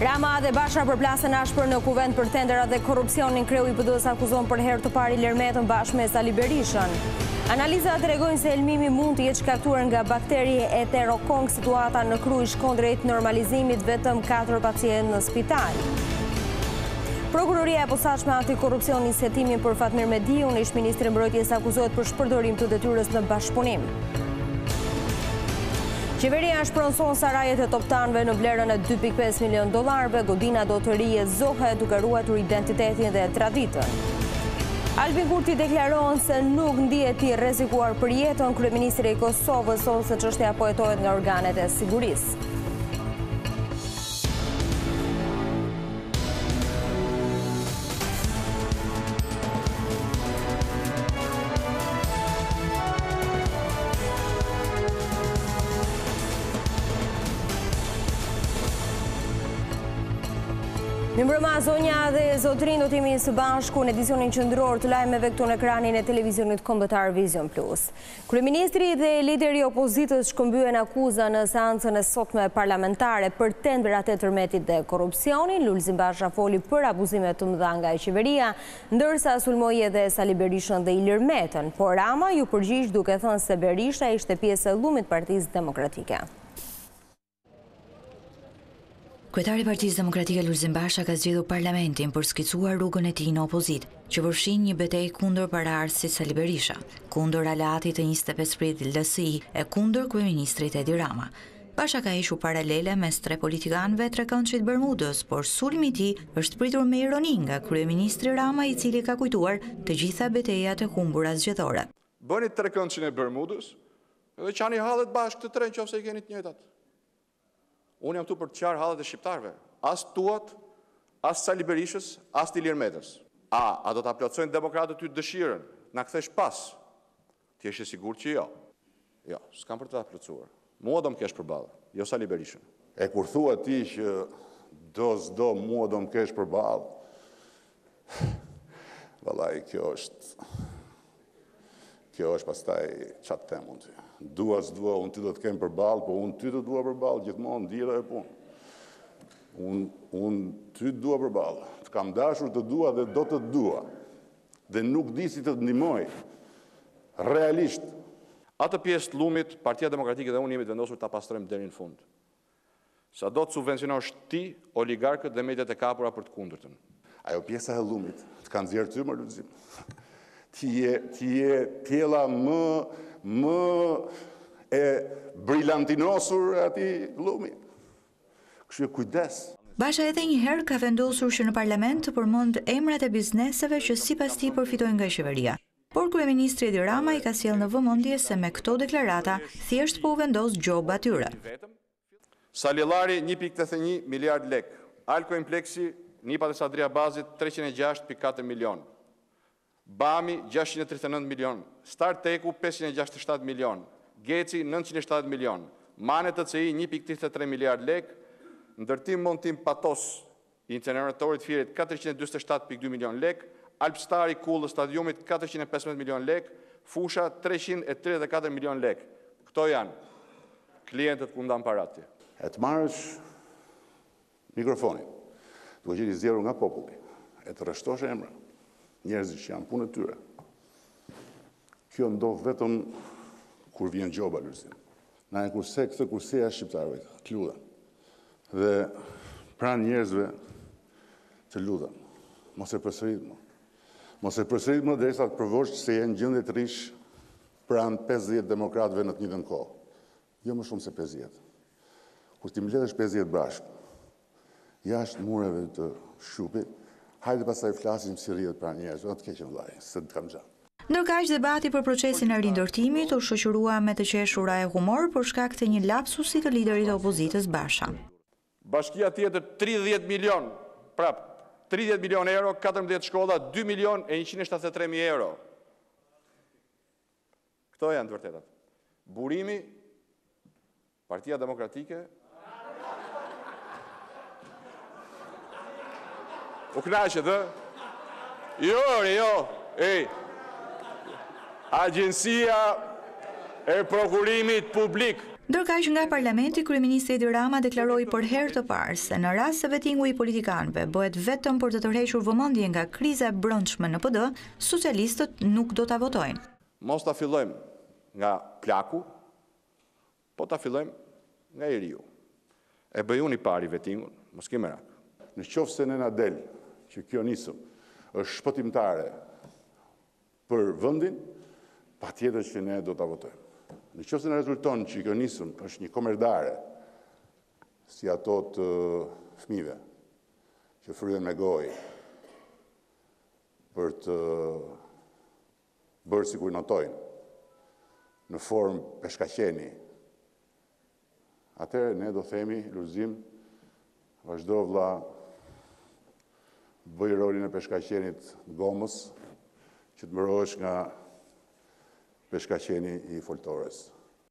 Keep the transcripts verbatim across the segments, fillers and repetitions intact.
Rama dhe Basha përplasen ashpër në kuvent për tenderat dhe korrupsionin. Kreu i P D-s akuzon për herë të parë Ilir Metën bashkë me Sali Berishën. Analizat tregojnë se elmimi mund të jetë shkaktuar nga bakteri Enterokok. Situata në Kruj shkon drejt normalizimit, vetëm katër pacientë në spital. Prokuroria e posaçme antikorrupsioni njisi hetimin për Fatmir Mediun. Ish-ministri i Mbrojtjes akuzohet për shpërdorim të detyrës në bashkëpunim. Qeveria shpronson sarajet e toptanëve në vlerën e dy pikë pesë milion dollarëve. Godina do të rizohet duke ruajtur identitetin dhe traditën. Albin Kurti deklaron se nuk ndihet i rrezikuar për jetën. Kryeministri i Kosovës thonë se çështja po hetohet nga organet e sigurisë. Mirëmbrëma zonja dhe zotrin, do t'jemi së bashku në edicionin qendror të lajmeve këtu në ekranin e televizionit kombëtar Vizion Plus. Kryeministri dhe lideri i opozitës shkëmbyen akuza në seancën e sotme parlamentare për tendrat e tërmetit dhe korrupsionin. Lulzim Basha foli për abuzimet të mëdha nga qeveria, ndërsa sulmoi edhe Sali Berishën dhe Ilir Metën, por Rama ju përgjigj duke thënë se Berisha ishte pjesë e llumit të Partisë Demokratike. Kryetari i Partisë Demokratike Lulzim Basha ka zgjedhur parlamentin për skicuar rrugën e tij në opozitë, që përfshin një betejë kundër paraardhësit Sali Berisha, kundër aleatit të njëzet e pesë prit L S I e kundër kryeministrit Edi Rama. Basha ka hequr paralele mes tre politikanëve trekëndshit Bermudës, por sulmi i tij është pritur me ironi nga kryeministri Rama, i cili ka kujtuar të gjitha betejat e humbura zgjedhore. Bëni trekëndshin e Bermudës, edhe qani hallet bashkë të tre nëse i keni të njëjtat. Unë jam tu për të qarë hallet e shqiptarve. As tuat, as Sali Berishës, as të Ilir Metës. A, a do të plotësojnë demokratët ty dëshiren, na kthesh pas? Ti je sigurt që jo? Jo, s'kam për të ta plotësuar. Mua do më kesh përballë, jo Sali Berishën. E kur thua ti që do s'do mua do më kesh përballë, vallai kjo është kjo është pastaj çat them unë ty. Dua s'dua, unë ty do të kem përballë, po unë ty të dua përballë gjithmonë, ndjera e punë. Unë unë ty të dua përballë. Të kam dashur, të dua dhe do të të dua. Dhe nuk di si të të ndihmoj. Realisht. Atë pjesë të llumit, Partia Demokratike dhe unë jemi të vendosur ta pastrojmë deri në fund. Sa do të subvencionosh ti oligarkët dhe mediat e kapura për të kundërtën. Ajo pjesa e llumit të kanë nxjerrë ty më Lulzim. Ti je ti je pjella më më e brillantinosur ati llumi. Kështu kujdes. Basha edhe një herë ka vendosur që në parlament të përmend emrat e bizneseve që sipas tij përfitojnë nga qeveria. Por kryeministri Edi Rama i ka sjellë në vëmendje se me këto deklarata thjesht po u vendos gjoba atyre. Salillari një pikë tetëdhjetë e një miliard lek. Alkoimpleksi Nipat e Sadria Bazit treqind e gjashtë pikë katër milion. Bami gjashtëqind e tridhjetë e nëntë milion, Starteku pesëqind e gjashtëdhjetë e shtatë milion, Geci nëntëqind e shtatë milion, Mane T C I një pikë tridhjetë e tre miliard lek, ndërtim montim patos i inceneratorit Firit katërqind e dymbëdhjetë e shtatë pikë dy milion lek, Alpstari Kullë stadiumit katërqind e pesëmbëdhjetë milion lek, Fusha treqind e tridhjetë e katër milion lek. Këto janë klientët ku ndan parat ti. E të marrësh mikrofonin, duke qenë i zgjedhur nga populli, e të rreshtosh emra njerëzit që janë punë e tyre. Kjo ndodh vetëm kur vjen gjoba, Lulzim. Na e kurse këtë kurseja shqiptarëve, të lutem. Dhe pranë njerëzve të lutem. Mos e përsërit më. Mos e përsërit më derisa të provosh se je në gjendje të rish pranë pesëdhjetë demokratëve në të njëjtën kohë. Jo më shumë se pesëdhjetë. Kur ti mbledhesh pesëdhjetë bashkë, jashtë mureve të Shqupit, hajde pastaj flasim si rrihet pra njerëz, do të keqen vllai, se të kam gjatë. Ndërkaq debati për procesin e rindërtimit u shoqërua me të qeshura e humor për shkak të një lapsusi të liderit të opozitës Basha. Bashkia tjetër tridhjetë milion, prap, tridhjetë milion euro, katërmbëdhjetë shkolla, dy milion e njëqind e shtatëdhjetë e tre mijë euro. Këto janë të vërtetat. Burimi, Partia Demokratike, u knaqet, dhe? Jo, jo, ej. Agjencia e prokurimit publik Ndërkaq nga parlamenti, kryeministri Edi Rama deklaroi për herë të parë se në rast se vetingu i politikanëve bëhet vetëm për të tërhequr vëmendjen nga kriza e brendshme në P D, socialistët nuk do ta votojnë. Mos ta fillojmë nga plaku, po ta fillojmë nga i riu. E bëj unë i pari vetingun, mos kemi merak. Në qoftë se nëna del që kjo nisëm është shpëtimtare për vendin, patjetër që ne do ta votojmë. Në qoftë se në rezulton që kjo nisëm është një komerdare, si ato të fëmijëve që fryen me gojë për të bërë sikur notojnë në formë peshkaqeni, atëherë ne do themi Lulzim, vazhdo vlla, bëj rolin e peshkaqenit gomës, që të mbrohesh nga peshkaqeni i foltores.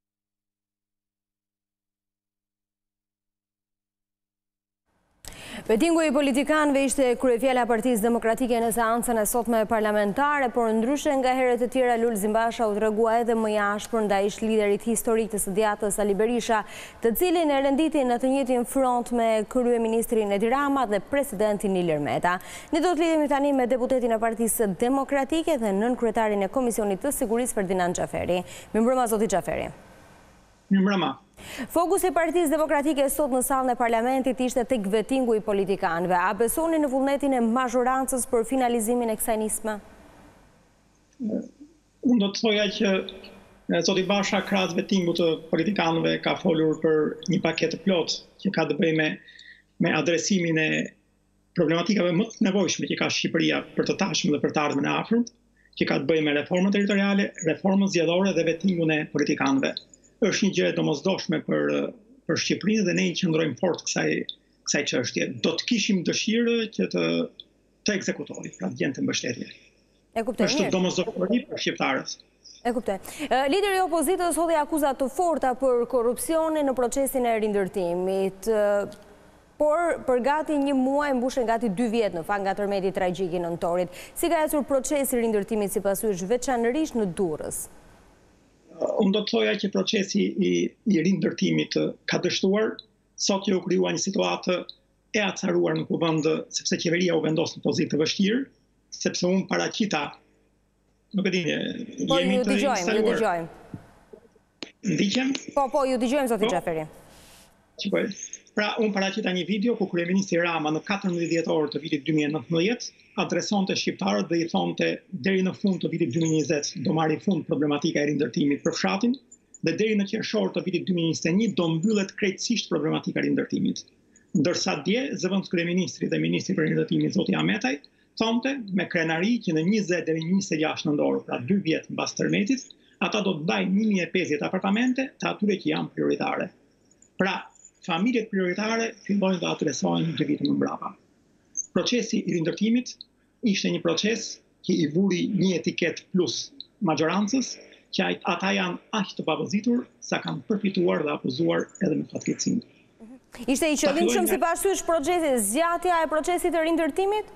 Vetingu i politikanëve ishte kryefjala e Partisë Demokratike në seancën e sotme parlamentare, por ndryshe nga herët e tjera Lulzim Basha u tregua edhe më jashpër ndaj liderit historik të së djatës Ali Berisha, të cilin e renditi në të njëjtin front me kryeministrin Edi Rama dhe presidentin Ilir Meta. Ne do të lidhemi tani me deputetin e Partisë Demokratike dhe nënkryetarin e Komisionit të Sigurisë Ferdinand Xhaferi. Mirëmbrëma zoti Xhaferi. Mirëmbrëma. Fokusi i Partisë Demokratike sot në sallën e parlamentit ishte tek vetingu i politikanëve. A besoni në vullnetin e mazhorancës për finalizimin e kësaj nisme? Unë do të thoja që zoti Basha krahas vetingut të politikanëve ka folur për një paketë plot që ka të bëjë me, me adresimin e problematikave më të nevojshme që ka Shqipëria për të tashmen dhe për të ardhmen e afërt, që ka të bëjë me reformën territoriale, reformën zgjedhore dhe vetingun e politikanëve. Është një gjë e domosdoshme për për Shqipërinë dhe ne i qëndrojmë fort kësaj kësaj çështje. Do të kishim dëshirë që të të ekzekutohej, pra të gjente mbështetje. E kuptoj. Është domosdoshmëri për shqiptarët. E kuptoj. Lideri i opozitës hodhi akuza të forta për korrupsionin në procesin e rindërtimit. Por për gati një muaj mbushen gati dy vjet në fakt nga tërmeti tragjik i nëntorit. Si ka ecur procesi i rindërtimit sipas jush, veçanërisht në Durrës? Unë do të thoja që procesi i, i rindërtimit ka dështuar, sot që u krijua një situatë e acaruar në kuvend, sepse qeveria u vendos në pozitë të vështirë, sepse unë paraqita, nuk e di, po, jemi ju të dëgjojmë, ju dëgjojmë. Ndiqem? Po, po, ju dëgjojmë zoti Xhaferi. Shikoj. Pra, unë paraqita një video ku kryeministri Rama në katërmbëdhjetë dhjetor të vitit dy mijë e nëntëmbëdhjetë adresonte shqiptarët dhe i thonte deri në fund të vitit dy mijë e njëzet do marrë fund problematika e rindërtimit për fshatin dhe deri në qershor të vitit dy mijë e njëzet e një do mbyllet krejtësisht problematika e rindërtimit. Ndërsa dje zëvendës kryeministri dhe ministri për rindërtimin zoti Ahmetaj thonte me krenari që në njëzet deri në njëzet e gjashtë nëntor, pra dy vjet mbas tërmetit, ata do të ndajnë një mijë e pesëdhjetë apartamente të atyre që janë prioritare. Pra, familjet prioritare fillojnë të adresohen dy vite më mbrapa. Procesi i rindërtimit ishte një proces që i vuri një etiket plus majorancës, që ata janë aq të pavëzitur sa kanë përfituar dhe abuzuar edhe me fatkeqësinë. Ishte i qëllimshëm sipas jush procesi, zgjatja e procesit të rindërtimit?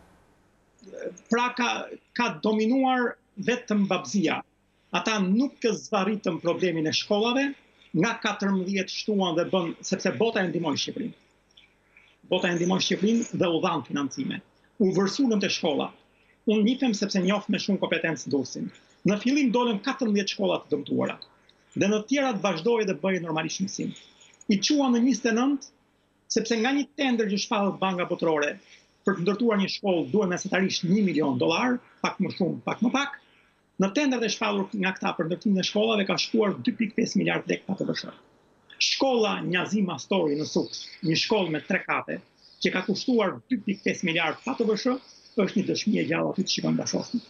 Pra ka, ka dominuar vetëm babëzia. Ata nuk zvarritën problemin e shkollave, nga katërmbëdhjetë shtuan dhe bën, sepse bota e ndihmoi Shqipërinë. Bota e ndihmoi Shqipërinë dhe u dhan financime. U vërsulën te shkolla. Unë nifem sepse njoh me shumë kompetencë Durrësin. Në fillim dolën katërmbëdhjetë shkolla të dëmtuara. Dhe në të tjerat vazhdoi dhe bëri normalisht mësim. I quan në njëzet e nëntë sepse nga një tender që shpallet Banka Botërore për të ndërtuar një shkollë duhet mesatarisht një milion dollar, pak më shumë, pak më pak. Në tenderet e shpallur nga këta për ndërtimin e shkollave ka shkuar dy pikë pesë miliard lekë pa të vështirë. Shkolla Njazim Astori në Suks, një shkollë me tre kate, që ka kushtuar dy pikë pesë miliard pa të vështirë, është një dëshmi e gjallë aty të shikojmë dashosni.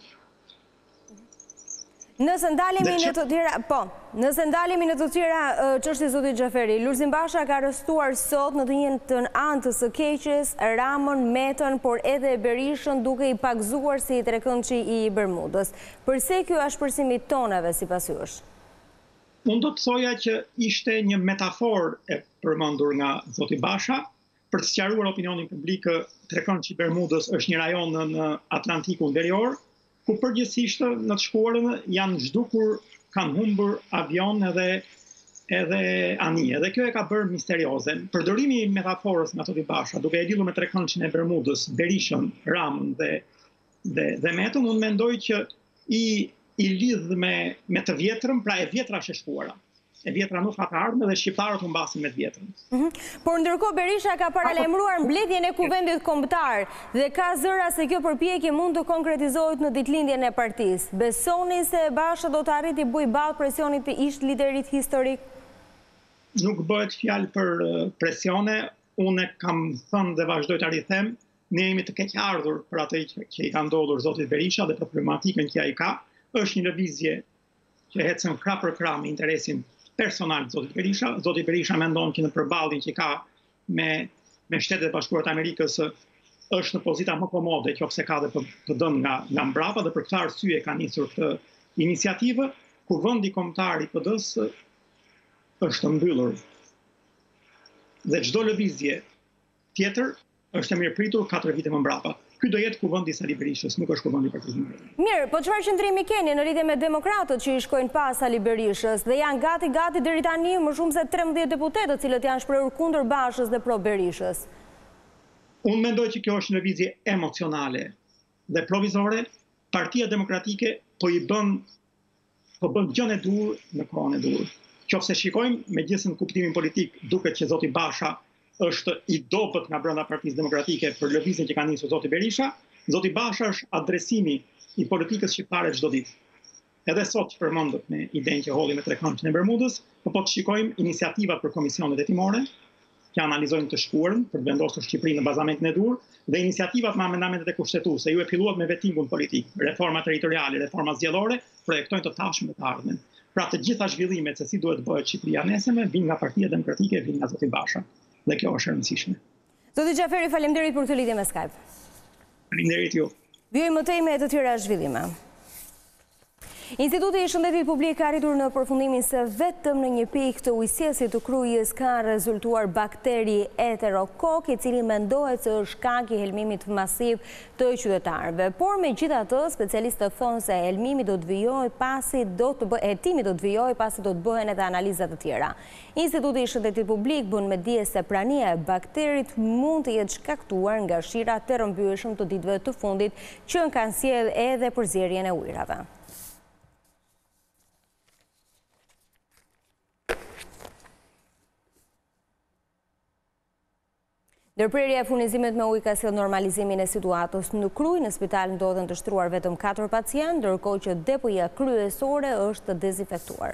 Nëse ndalemi në të tjera, po, nëse ndalemi në të tjera çështje zoti Xhaferi, Lulzim Basha ka arrestuar sot në të njëjtën anë të së keqes Ramën, Metën, por edhe Berishën, duke i pagzuar si i trekëndçi i Bermudës. Përse ky ashpërsimi i tonave sipas jush? Unë do të thoja që ishte një metaforë e përmendur nga zoti Basha për të sqaruar opinionin publik që trekëndçi i Bermudës është një rajon në Atlantikun Verior, ku përgjithsisht në të shkuarën janë zhdukur, kanë humbur avion edhe edhe anije. Dhe kjo e ka bërë misterioze. Përdorimi i metaforës nga Zoti Basha, duke e lidhur me trekëndshën e Bermudës, Berishën, Ramën dhe dhe, dhe Metën, unë mendoj që i, i lidh me, me të vjetrën, pra e vjetra sheshkuara. E vjetra nuk ka të ardhme dhe shqiptarët u mbasin me të vjetrën. Mm -hmm. Por ndërkohë Berisha ka paralajmëruar mbledhjen e kuvendit kombëtar dhe ka zëra se kjo përpjekje mund të konkretizohet në ditëlindjen e partisë. Besoni se Basha do të arriti buj ballë presionit të ish liderit historik? Nuk bëhet fjalë për presione, unë kam thënë dhe vazhdoj të arrithem, ne jemi të keq ardhur për atë që i ka ndodhur zotit Berisha dhe për problematikën që ai ka. Është një lëvizje që ecën krah për krah me interesin personal të zotit Berisha. Zoti Berisha mendon që në përballjen që ka me, me Shtetet e Bashkuara të Amerikës është në pozita më komode, qofse ka dhe të dënë nga, nga mbrapa, dhe për këtë arsye ka nisur këtë iniciativë. Kuvendi kombëtar i P D-s është mbyllur. Dhe çdo lëvizje tjetër është e mirëpritur katër vite më mbrapa. Ky do jetë kuvendi i Sali Berishës, nuk është kuvendi i Partisë Demokratike. Mirë, po çfarë qëndrimi keni në lidhje me demokratët që i shkojnë pas Sali Berishës dhe janë gati gati deri tani më shumë se trembëdhjetë deputetë të cilët janë shprehur kundër Bashës dhe pro Berishës? Unë mendoj që kjo është një lëvizje emocionale dhe provizore. Partia Demokratike po i bën po bën gjën e dur në kohën e dur. Qofse shikojmë megjithëse në kuptimin politik duket që zoti Basha është i dobët nga brenda Partisë Demokratike për lëvizjen që ka nisur zoti Berisha. Zoti Basha është adresimi i politikës shqiptare çdo ditë. Edhe sot që përmendët me idenë që holli me trekëndshën e Bermudës, po po të shikojmë iniciativat për komisionet hetimore, që analizojnë të shkuarën për të vendosur Shqipërinë në bazamentin e dur, dhe iniciativat me amendamentet e kushtetuese. Ju e filluat me vettingun politik, reforma territoriale, reforma zgjedhore, projektojnë të tashmen e të ardhmen. Pra të gjitha zhvillimet se si duhet bëhet Shqipëria nesërme vijnë nga Partia Demokratike, vijnë nga zoti Basha. Dhe kjo është e rëndësishme. Zoti Xhaferi, faleminderit për këtë lidhje me Skype. Faleminderit ju. Vijojmë më tej me të tjera zhvillime. Instituti i Shëndetit Publik ka arritur në përfundimin se vetëm në një pikë të ujësjesit të krujës ka rezultuar bakteri Enterokok, i cili mendohet se është shkak i helmimit masiv të qytetarëve. Por megjithatë, specialistët thonë se helmimi do të vijojë pasi do të bëhet, hetimi do të vijojë pasi do të bëhen edhe analiza të tjera. Instituti i Shëndetit Publik bën me dije se prania e bakterit mund të jetë shkaktuar nga shirat të rrëmbyeshëm të ditëve të fundit që kanë sjellë edhe përzierjen e ujrave. Ndërprerja e furnizimit me ujë ka sjellë normalizimin e situatës në Krujë. Në spital ndodhen të shtruar vetëm katër pacient, ndërkohë që depoja kryesore është dezinfektuar.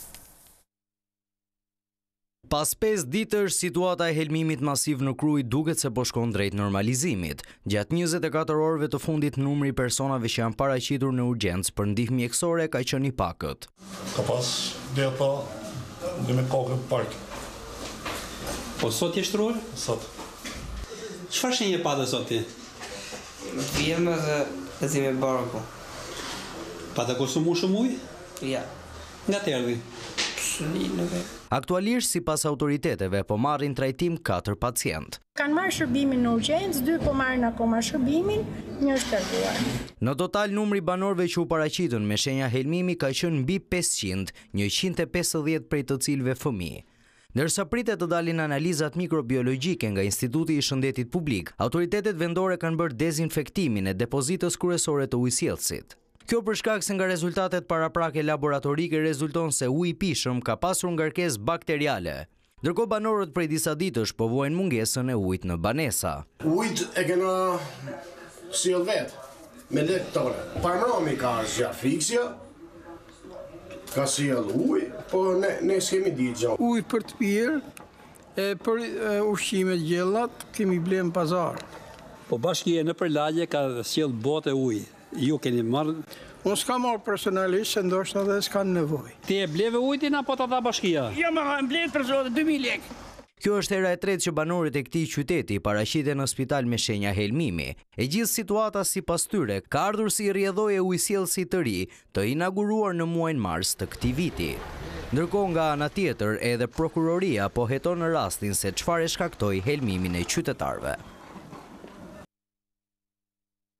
Pas pesë ditësh, situata e helmimit masiv në Krujë duket se po shkon drejt normalizimit. Gjatë njëzet e katër orëve të fundit, numri i personave që janë paraqitur në urgjencë për ndihmë mjekësore ka qenë i pakët. Ka pas deta dhe me kokë park. Po sot je shtruar? Sot. Çfarë shenje pa dhe sot ti? Vjem dhe ezi me barku. Pa të konsumu shumë ujë? Ja. Nga të erdhi? Aktualisht, sipas autoriteteve, po marrin trajtim katër pacient. Kanë marrë shërbimin në urgjencë, dy po marrin akoma shërbimin, një është dërguar. Në total, numri banorëve që u paraqitën me shenja helmimi ka qenë mbi pesëqind, njëqind e pesëdhjetë prej të cilëve fëmijë. Ndërsa pritet të dalin analizat mikrobiologjike nga Instituti i Shëndetit Publik, autoritetet vendore kanë bërë dezinfektimin e depozitës kryesore të ujësjellësit. Kjo për shkak se nga rezultatet paraprake laboratorike rezulton se uji i pishëm ka pasur ngarkesë bakteriale. Ndërkohë banorët prej disa ditësh po vuajnë mungesën e ujit në banesa. Ujit e kena sjell vet me lekë tona. Parmromi ka zjarr fiksja, ka sjell ujë, po ne ne s'kemi ditë gjë. Ujë për të pirë, e për ushqimet gjellat kemi blerë në pazar. Po bashkia në përlagje ka sjell botë ujë. Ju keni marrë? Unë s'ka marrë personalisht, se ndoshta dhe s'kanë nevojë. Ti e bleve ujtin apo të dha bashkia? Ja më kanë blerë për zotë dy mijë lekë. Kjo është hera e tretë që banorët e këtij qyteti paraqiten në spital me shenja helmimi. E gjithë situata sipas tyre ka ardhur si rrjedhojë ujësjellësi të ri të inauguruar në muajin mars të këtij viti. Ndërkohë nga ana tjetër edhe prokuroria po heton në rastin se çfarë shkaktoi helmimin e qytetarëve.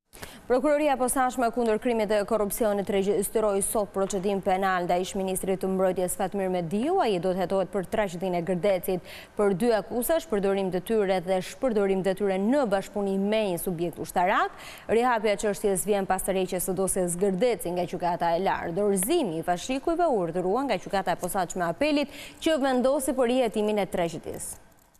Prokuroria e posaçme kundër krimit të korrupsionit regjistëroi sot procedim penal ndaj ish-ministrit të mbrojtjes Fatmir Mediu. Ai do të hetohet për trashëgiminë e Gërdecit për dy akuzash, përdorim detyre dhe shpërdorim detyre në bashkëpunim me një subjekt ushtarak. Rihapja e çështjes vjen pas tërheqjes së dosjes Gërdeci nga gjykata e lartë. Dorëzimi i fashikujve u urdhërua nga gjykata e posaçme e apelit që vendosi për rihetimin e trashëgimisë.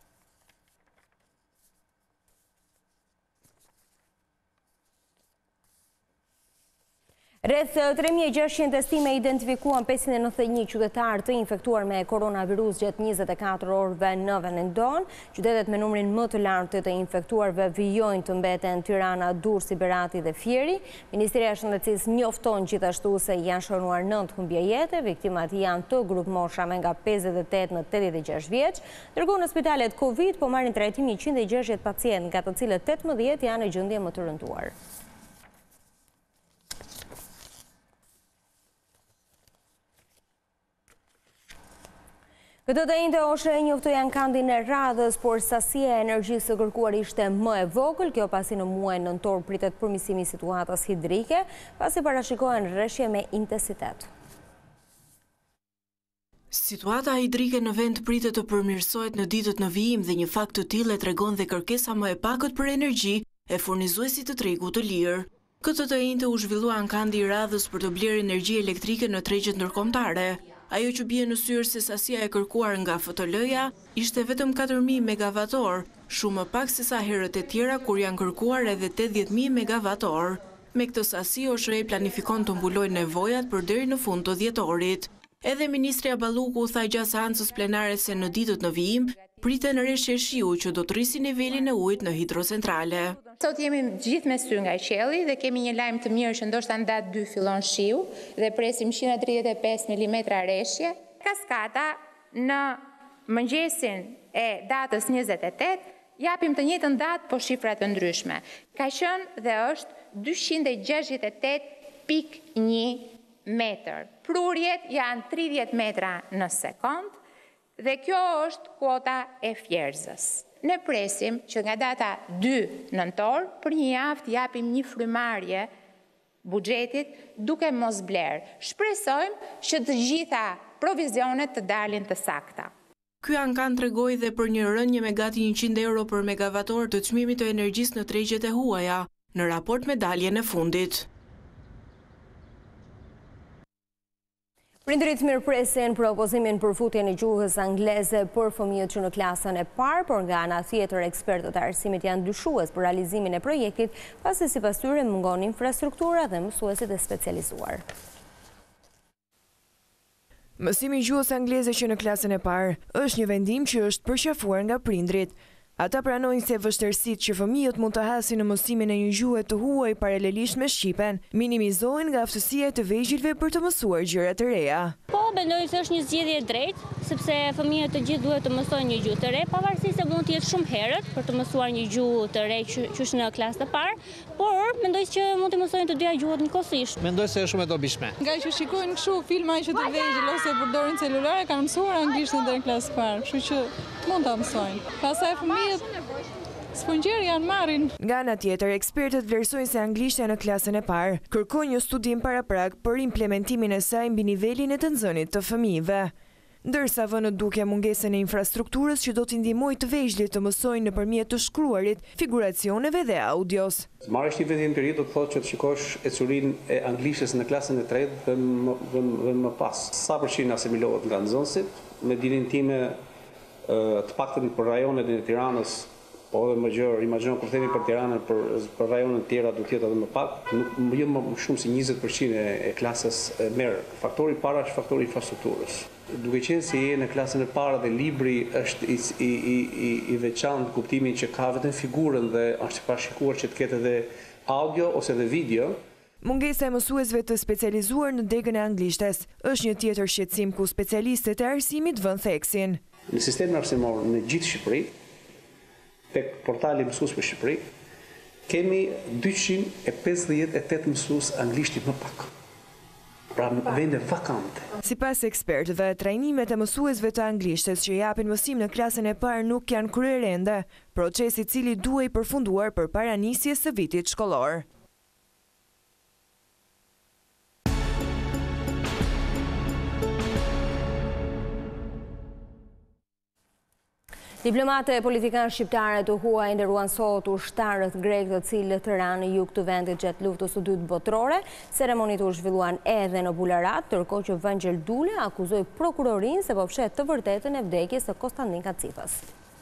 Rreth tre mijë e gjashtëqind testime identifikuan pesëqind e nëntëdhjetë e një qytetarë të infektuar me koronavirus gjatë njëzet e katër orëve në vendin tonë. Qytetet me numrin më të lartë të infektuarve vijojnë të mbeten Tirana, Durrësi, Berati dhe Fieri. Ministria e Shëndetësisë njofton gjithashtu se janë shënuar nëntë humbje jete. Viktimat janë të grup moshave nga pesëdhjetë e tetë në tetëdhjetë e gjashtë vjeç. Ndërkohë në spitalet Covid po marrin trajtim njëqind e gjashtëdhjetë pacientë, nga të cilët tetëmbëdhjetë janë në gjendje më të rënduar. Këtë të njëjtë orë e njoftoi ankandin e radhës, por sasia e energjisë së kërkuar ishte më e vogël, kjo pasi në muajin nëntor pritet përmirësimi i situatës hidrike, pasi parashikohen rreshje me intensitet. Situata hidrike në vend pritet të përmirësohet në ditët në vijim dhe një fakt të tillë tregon dhe kërkesa më e pakët për energji e furnizuesit të tregut të lirë. Këtë të njëjtë u zhvillua ankandi i radhës për të blerë energji elektrike në tregjet ndërkombëtare. Ajo që bie në syrë se sasia e kërkuar nga F T L-ja ishte vetëm katër mijë megavator, shumë më pak se sa herët e tjera kur janë kërkuar edhe tetëdhjetë mijë megavator. Me këtë sasi O S H E planifikon të mbulojë nevojat për deri në fund të dhjetorit. Edhe Ministria Balluku tha gjatë seancës plenare se në ditët në vijim priten rreshje shiu që do të rrisi nivelin e ujit në hidrocentrale. Sot jemi gjithë me sy nga qielli dhe kemi një lajm të mirë që ndoshta në datë dy fillon shiu dhe presim njëqind e tridhjetë e pesë milimetra rreshje. Kaskata në mëngjesin e datës njëzet e tetë japim të njëjtën datë po shifra të ndryshme. Ka qenë dhe është dyqind e gjashtëdhjetë e tetë pikë një metër. Prurjet janë tridhjetë metra në sekond dhe kjo është kuota e fjerzës. Ne presim që nga data dy nëntor për një javë të japim një frymarrje buxhetit duke mos blerë. Shpresojmë që të gjitha provizionet të dalin të sakta. Ky ankan tregoi dhe për një rënje me gati njëqind euro për megavator të çmimit të energjisë në tregjet e huaja, në raport me daljen e fundit. Prindërit mirëpresin propozimin për futjen e gjuhës angleze për fëmijët që në klasën e parë, por nga ana tjetër ekspertët e arsimit janë dyshues për realizimin e projektit, pasi sipas tyre mungon infrastruktura dhe mësuesit e specializuar. Mësimi i gjuhës angleze që në klasën e parë është një vendim që është përqafuar nga prindrit. Ata pranojnë se vështirësitë që fëmijët mund të hasin në mësimin e një gjuhe të huaj paralelisht me shqipen, minimizohen nga aftësia e të vegjëlve për të mësuar gjëra të reja. Po, mendoj se është një zgjedhje e drejtë, sepse fëmijët të gjithë duhet të mësojnë një gjuhë të re, pavarësisht se mund të jetë shumë herët për të mësuar një gjuhë të re që është në klasë të parë, por mendoj që mund të mësojnë të dyja gjuhët njëkohësisht. Mendoj se është shumë e dobishme. Nga që shikojnë kështu filma që të vegjël ose përdorin celulare, kanë mësuar anglishtin deri në klasë parë, kështu që mund ta mësojnë. Pastaj fëmijët spongjeri janë marrin. Nga ana tjetër, ekspertët vlerësojnë se anglishtja në klasën e parë kërkon një studim paraprak për implementimin e saj mbi nivelin e të nxënit të fëmijëve. Ndërsa vënë duke mungesën e infrastrukturës që do t'i ndihmojë të vegjëlit të mësojnë nëpërmjet të shkruarit, figuracioneve dhe audios. Marrësh një vendim të ri do të thotë që të shikosh ecurinë e anglishtes në klasën e tretë dhe më, dhe, dhe më pas. Sa përqind asimilohet nga nxënësit, me dinin time të paktën për rajonet e Tiranës, po edhe më gjërë, imagjinon kur themi për Tiranën, për, për rajonet tjera do të jetë edhe më pak, nuk jo më shumë si njëzet përqind e, e klasës merr. Faktori para është faktori infrastrukturës. Duke qenë se je në klasën e parë dhe libri është i, i, i, i veçantë kuptimin që ka vetëm figurën dhe është parashikuar që të ketë edhe audio ose edhe video. Mungesa e mësuesve të specializuar në degën e anglishtes është një tjetër shqetësim ku specialistët e arsimit vënë theksin. Në sistemin arsimor në gjithë Shqipëri, tek portali mësues për Shqipëri, kemi dyqind e pesëdhjetë e tetë mësues anglishti më pak. Pra vende vakante. Sipas ekspertëve, trajnimet e mësuesve të anglishtes që japin mësim në klasën e parë nuk janë kryer ende, procesi i cili duhej përfunduar përpara nisjes së vitit shkollor. Diplomatë e politikanë shqiptare të huaj nderuan sot ushtarët grek të cilët të ranë në jug të vendit gjatë luftës së dytë botërore. Ceremonit u zhvilluan edhe në Bularat, ndërkohë që Vangel Dule akuzoi prokurorinë se po fshet të vërtetën e vdekjes së Konstantin Kacifës.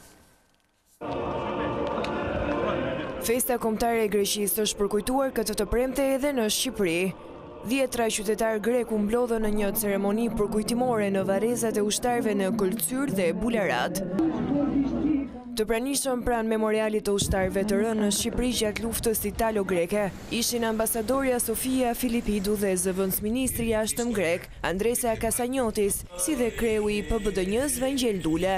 Festa kombëtare e Greqisë është përkujtuar këtë të premte edhe në Shqipëri. Dhjetra qytetar grek u mblodhën në një ceremoni përkujtimore në varrezat e ushtarëve në Këlqyr dhe Bularat. Të pranishëm pranë memorialit të ushtarëve të rënë në Shqipëri gjatë luftës italo-greke ishin ambasadorja Sofia Filipidu dhe zëvendësministri i jashtëm grek Andresa Kasaniotis, si dhe kreu i P B D N-s Vangel Dule.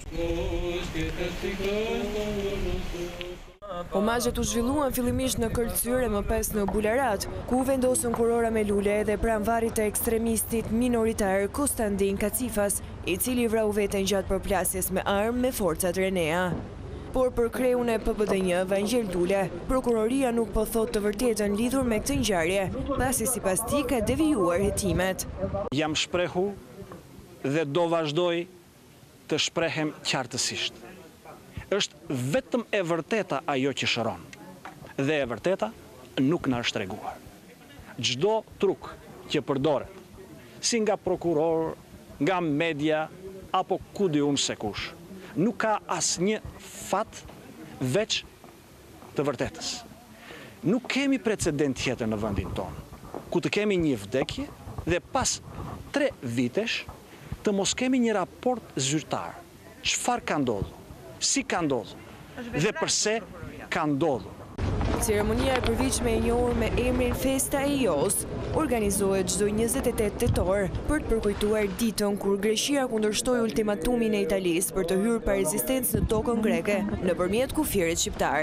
Omazhet u zhvilluan fillimisht në Këlqyr e më pas në Bularat, ku vendosën kurora me lule edhe pranë varrit të ekstremistit minoritar Konstantin Kacifas, i cili vrau veten gjatë përplasjes me armë me forcat Renea. Por për kreun e P B D N, Vangel Dule, prokuroria nuk po thot të vërtetën lidhur me këtë ngjarje, pasi sipas tij ka devijuar hetimet. Jam shprehu dhe do vazhdoj të shprehem qartësisht. Është vetëm e vërteta ajo që shëron, dhe e vërteta nuk na është treguar. Çdo truk që përdoret, si nga prokuror, nga media, apo ku di unë se kush, nuk ka asnjë fat veç të vërtetës. Nuk kemi precedent tjetër në vendin tonë, ku të kemi një vdekje dhe pas tre vitesh të mos kemi një raport zyrtar. Çfarë ka ndodhur? Si ka ndodhur dhe përse ka ndodhur. Ceremonia e përvitshme e njohur me emrin Festa e Jos organizohet çdo njëzet e tetë tetor për të përkujtuar ditën kur Greqia kundërshtoi ultimatumin e Italisë për të hyrë pa rezistencë në tokën greke nëpërmjet kufirit shqiptar.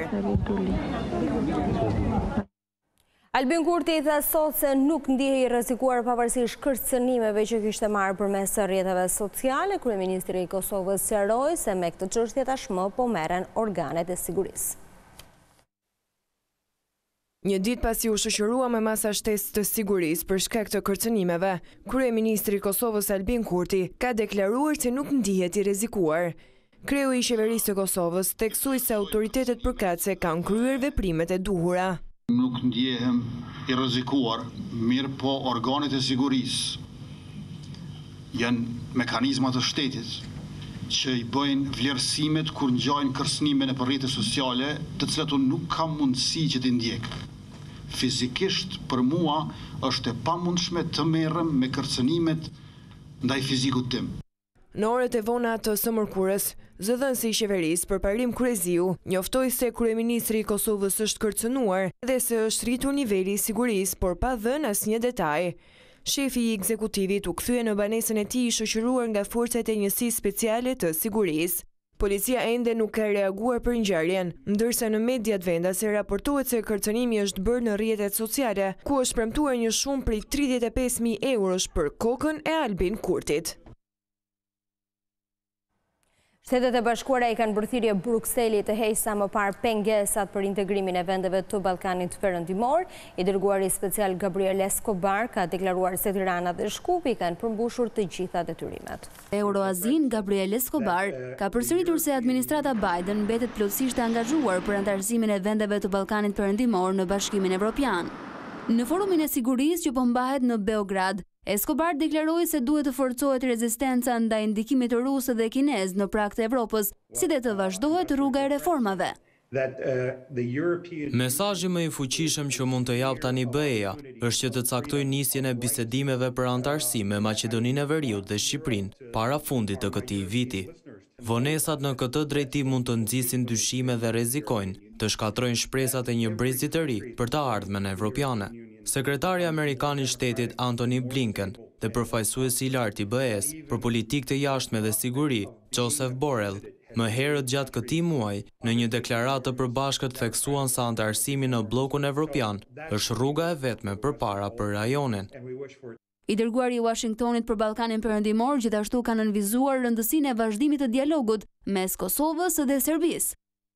Albin Kurti tha sot se nuk ndihej i rrezikuar pavarësisht kërcënimeve që kishte marrë përmes rrjeteve sociale. Kryeministri i Kosovës sqaroi se me këtë çështje tashmë po merren organet e sigurisë. Një ditë pasi u shoqërua me masa shtesë të sigurisë për shkak të kërcënimeve, kryeministri i Kosovës Albin Kurti ka deklaruar se nuk ndihet i rrezikuar. Kreu i qeverisë së Kosovës theksoi se autoritetet përkatëse kanë kryer veprimet e duhura. Nuk ndjehem i rrezikuar, mirë po organet e sigurisë janë mekanizmat të shtetit që i bëjnë vlerësimet kur ngjajnë kërcënime në rrjete sociale, të cilat unë nuk kam mundësi që t'i ndjek. Fizikisht për mua është e pamundshme të merrem me kërcënimet ndaj fizikut tim. Në orët e vona të së mërkurës, zëdhënësi i qeverisë për parim Kryeziu njoftoi se kryeministri i Kosovës është kërcënuar dhe se është rritur niveli i sigurisë, por pa dhënë asnjë detaj. Shefi i ekzekutivit u kthye në banesën e tij i shoqëruar nga forcat e njësisë speciale të sigurisë. Policia ende nuk ka reaguar për ngjarjen, ndërsa në mediat vendase raportohet se kërcënimi është bërë në rrjetet sociale, ku është premtuar një shumë prej tridhjetë e pesë mijë eurosh për kokën e Albin Kurtit. Shtetet e Bashkuara i kanë bërthirje Brukselit të heqë sa më parë pengesat për integrimin e vendeve të Ballkanit Perëndimor. I dërguari special Gabriel Escobar ka deklaruar se Tirana dhe Shkupi kanë përmbushur të gjitha detyrimet. Euroazin Gabriel Escobar ka përsëritur se administrata Biden mbetet plotësisht e angazhuar për antarësimin e vendeve të Ballkanit Perëndimor në Bashkimin Evropian. Në forumin e sigurisë që po mbahet në Beograd, Escobar deklaroi se duhet të forcohet rezistenca ndaj ndikimit të rusë dhe kinez në prag të Evropës, si dhe të vazhdohet rruga e reformave. Mesazhi më i fuqishëm që mund të jap tani B E A është që të caktojë nisjen e bisedimeve për antarësi me Maqedoninë e Veriut dhe Shqipërinë para fundit të këtij viti. Vonesat në këtë drejtim mund të nxisin dyshime dhe rrezikojnë të shkatrojnë shpresat e një Brexit të ri për të ardhmen evropiane. Sekretari Amerikan i Shtetit Antony Blinken dhe përfaqësuesi i lartë i B E-s për politikë të jashtme dhe siguri, Joseph Borrell, më herët gjatë këtij muaji në një deklaratë të përbashkët theksuan se antarësimi në bllokun evropian është rruga e vetme përpara për rajonin. I dërguari i Washingtonit për Ballkanin Perëndimor gjithashtu ka nënvizuar rëndësinë e vazhdimit të dialogut mes Kosovës dhe Serbisë.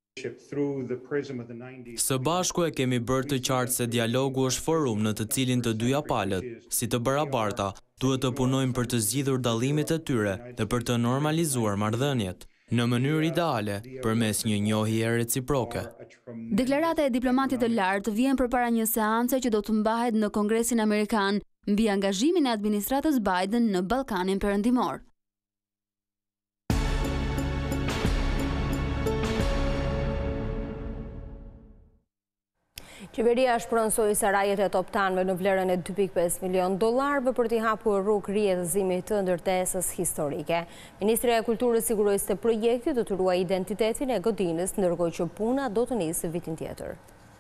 Së bashku e kemi bërë të qartë se dialogu është forum në të cilin të dyja palët, si të barabarta, duhet të punojnë për të zgjidhur dallimet e tyre dhe për të normalizuar marrëdhëniet. në mënyrë ideale përmes një njohje reciproke. Deklarata e diplomatit të lartë vjen përpara një seance që do të mbahet në Kongresin Amerikan mbi angazhimin e administratës Biden në Ballkanin Perëndimor. Qeveria shprehsoi sarajet e toptanëve në vlerën e dy pikë pesë milion dollarëve për t'i hapur rrugë rrjedhëzimit të ndërtesës historike. Ministria e Kulturës siguroi se projekti do të ruajë identitetin e godinës, ndërkohë që puna do të nisë vitin tjetër.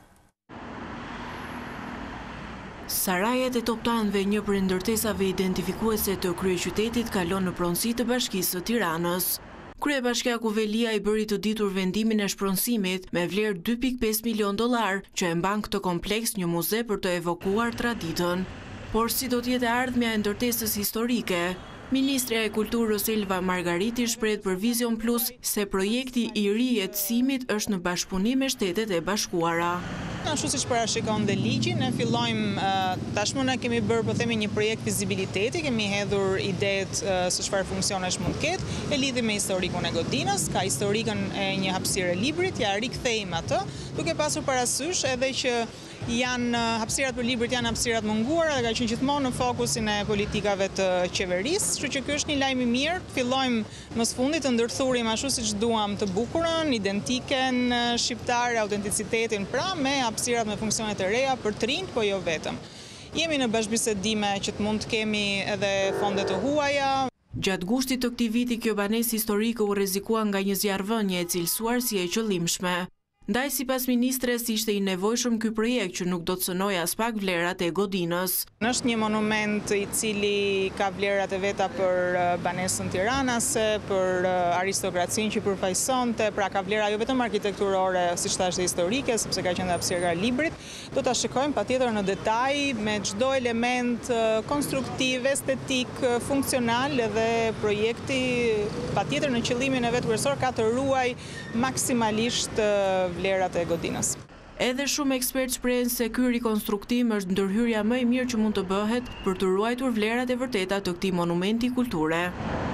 Sarajet e toptanëve, një prej ndërtesave identifikuese të kryeqytetit, kalon në pronësi të Bashkisë së Tiranës. Kryebashkiaku Velia i bëri të ditur vendimin e shpronësimit me vlerë dy pikë pesë milion dollar, që e mban këtë kompleks një muze për të evokuar traditën. Por si do t'jetë ardhmja e ndërtesës historike? Ministrja e Kulturës Elva Margariti shprehet për Vizion Plus se projekti i ri i etësimit është në bashkëpunim me Shtetet e Bashkuara. Ashtu siç parashikon dhe ligji, ne fillojmë tashmë ne kemi bërë po themi një projekt vizibiliteti, kemi hedhur idetë se çfarë funksionesh mund të ketë, e lidhim me historikun e godinës, ka historikën e një hapësire librit, ja rikthejmë atë, duke pasur parasysh edhe që janë hapësirat për librit janë hapësirat munguara dhe ka qenë gjithmonë në fokusin e politikave të qeverisë, kështu që ky është një lajm i mirë. Fillojmë më së fundit të ndërthurim ashtu siç duam të bukurën, identiken shqiptare, autenticitetin pra me hapësirat me funksione të reja për të rinjt, po jo vetëm. Jemi në bashkëbisedime që të mund të kemi edhe fonde të huaja. Gjatë gushtit të këtij viti, kjo banesë historike u rrezikua nga një zjarrvënie e cilësuar si e qëllimshme. Ndaj sipas ministres ishte i nevojshëm ky projekt që nuk do të cënojë as pak vlerat e godinës. Është një monument i cili ka vlerat e veta për banesën tiranase, për aristokracinë që përfaqësonte, pra ka vlera jo vetëm arkitekturore, siç thashë historike, sepse ka qenë hapësira e librit. Do ta shikojmë patjetër në detaj me çdo element konstruktiv, estetik, funksional dhe projekti patjetër në qëllimin e vet kryesor ka të ruaj maksimalisht vlerat e godinës. Edhe shumë ekspertë shprehen se ky rikonstruktim është ndërhyrja më e mirë që mund të bëhet për të ruajtur vlerat e vërteta të këtij monumenti kulture.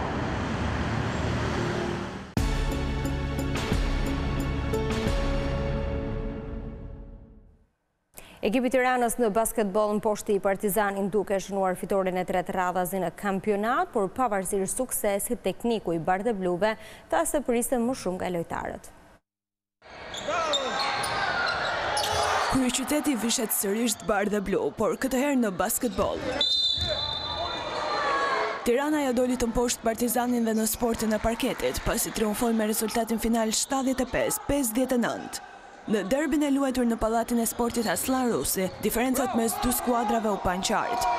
Ekipi Tiranës në basketbol në poshtë i Partizanit duke shënuar fitoren e tretë radhazi në kampionat, por pavarësisht suksesit tekniku i bardhëbluve, ta se priste më shumë nga lojtarët. Kryeqyteti vishet sërish të bardhë blu, por këtë herë në basketbol. Tirana ja doli të mposhtë Partizanin dhe në sportin e parketit, pasi triumfoi me rezultatin final shtatëdhjetë e pesë pesëdhjetë e nëntë. Në derbin e luajtur në Pallatin e Sportit Aslan Rusi, diferencat mes dy skuadrave u pan qartë.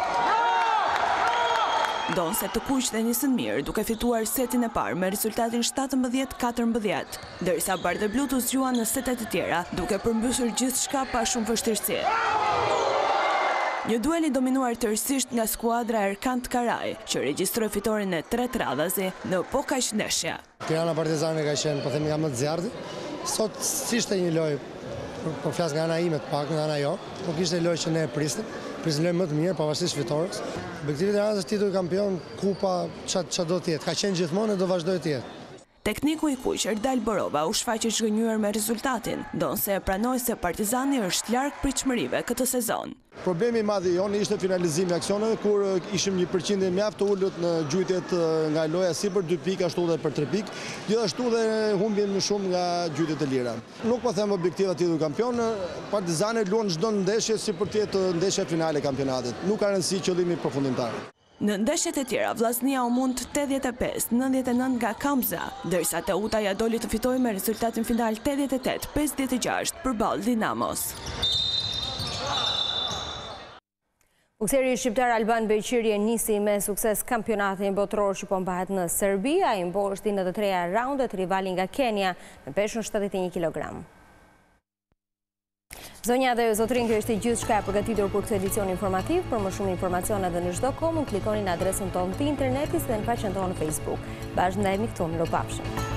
Donse të kuq dhe nisën mirë, duke fituar setin e parë me rezultatin shtatëmbëdhjetë katërmbëdhjetë, ndërsa bardhëblut u zgjuan në setet e tjera, duke përmbysur gjithçka pa shumë vështirësi. Një duel i dominuar tërësisht nga skuadra Erkant Karaj, që regjistroi fitoren e tretë radhazi në po kaq ndeshje. Tirana Partizani ka qenë, po themi, nga më të zjarri. Sot s'ishte një lojë, po flas nga ana ime të pak, nga ana jo, po kishte lojë që ne e prisnim. Prisnim lojë më të mirë, pavarësisht fitores. Objektivi i Tiranës është titulli kampion, kupa, ç'a do të jetë. Ka qenë gjithmonë dhe do vazhdoj të jetë. Tekniku i kuq Erdal Borova u shfaqi zhgënjur me rezultatin, ndonse e pranoi se Partizani është larg pritshmërive këtë sezon. Problemi i madh i jonë ishte finalizimi i aksioneve, kur ishim një përqindje mjaft të ulët në gjytjet nga loja si për dy pikë ashtu dhe për tre pikë, gjithashtu dhe humbim shumë nga gjytjet e lira. Nuk po them objektiva titull kampion, Partizani luan çdo ndeshje si për të jetë ndeshja finale e kampionatit. Nuk ka rëndësi qëllimi përfundimtar. Në ndeshjet e tjera, Vllaznia u mund tetëdhjetë e pesë nëntëdhjetë e nëntë nga Kamza, ndërsa Teuta ja doli të fitojë me rezultatin final tetëdhjetë e tetë pesëdhjetë e gjashtë përballë Dinamos. Bokseri shqiptar Alban Beqiri nisi me sukses kampionatin botror që po mbahet në Serbi, ai mposhti në të treja raundet rivalin nga Kenia me peshën shtatëdhjetë e një kilogram. Zonja dhe zotrin, kjo është i gjithë shka e përgatitur për këtë edicion informativ. Për më shumë informacione dhe në çdo kohë mund klikoni në adresën tonë të internetit dhe në faqen tonë në Facebook. Bashkë ndajemi këtu, mirupafshim.